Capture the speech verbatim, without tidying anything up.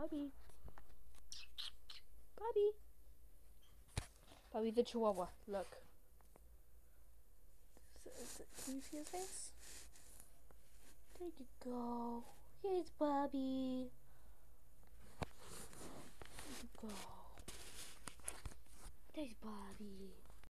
Bobby. Bobby. Bobby the Chihuahua. Look. Is, is it, can you see his face? There you go. Here's Bobby.